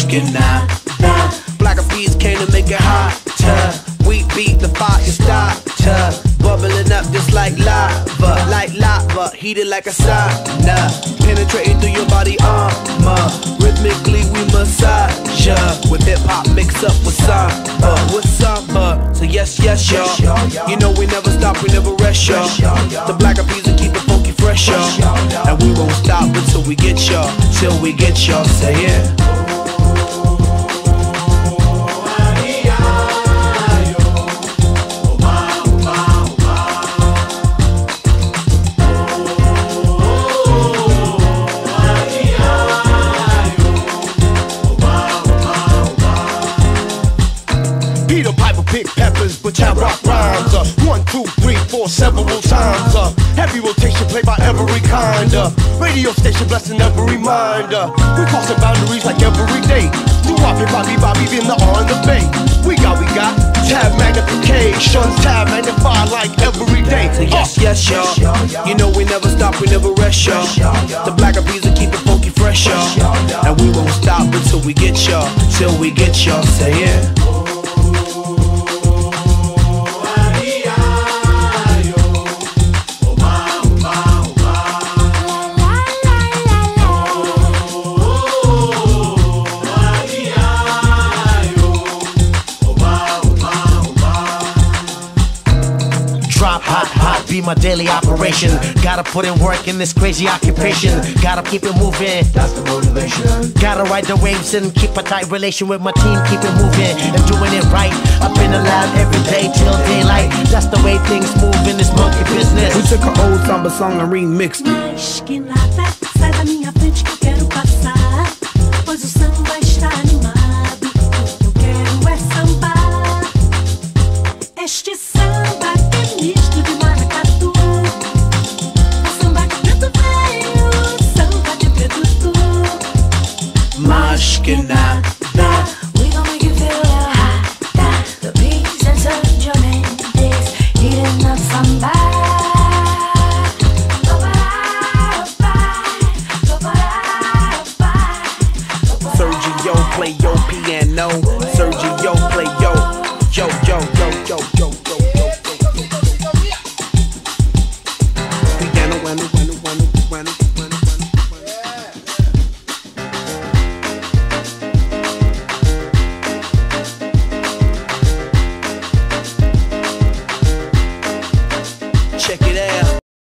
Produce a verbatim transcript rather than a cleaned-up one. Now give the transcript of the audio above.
que nada. Black of peas came to make it hotter. We beat the fire starter, bubbling up just like lava, like lava, heated like a sauna, penetrating through your body armor. Rhythmically we massage ya, with hip hop mixed up with samba, with samba. So yes, yes, y'all. You know we never stop, we never rest, y'all. The Black of peas will keep it funky fresh, y'all. And we won't stop until we get y'all, till we get y'all. Say yeah. Peter Piper pick peppers, but I rock rhymes. Uh, one, two, three, four, several times. Uh, heavy rotation played by every kind. Uh, radio station blessing every mind. Uh, we crossing boundaries like every day. Do Bobby, Bobby, Bobby, in the on the bay. We got, we got tab magnification, tab magnify like every day. So yes, yes, y'all. You know we never stop, we never rest, y'all. The Black of peas will keep it funky fresh, y'all. And we won't stop until we get y'all, till we get y'all. Say yeah. Drop hot, hot, be my daily operation. Gotta put in work in this crazy occupation. Gotta keep it moving, that's the motivation. Gotta ride the waves and keep a tight relation with my team. Keep it moving and doing it right. Up in the lab every day till daylight. That's the way things move in this monkey business. We took an old samba song and remixed it. Mas que nada, sai da minha frente que eu quero passar. Pois o samba está animado. O que eu quero é sambar. Este samba que misto de maracatu. O samba de preto veio, samba de preto tu. Mas que nada. We gon' make you feel hot. The beats and Sergio Mendes heating up samba. Sergio play your piano. Sergio play yo, yo, yo.